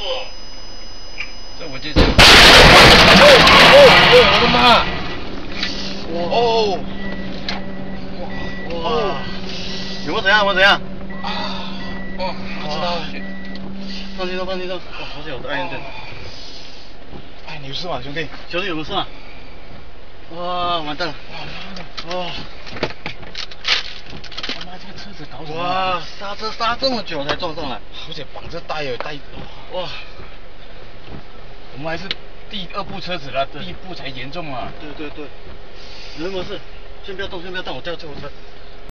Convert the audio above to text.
这我就是哦，我的妈！哦， 哇，有没有怎样？有没有怎样？ 哦，不知道。 放轻松，放轻松。哇，好险，我是爱人症。 哎，你有事吗，兄弟？ 兄弟有没有事啊？哇，完蛋了！哇， 他妈这个车子搞什么？ 哇，刹车刹这么久才撞上来。 好险绑着带有带。 哇， 我们还是第2部车子了，第1部才严重啊。 对。有没有事？先不要动，先不要动，我叫救护车。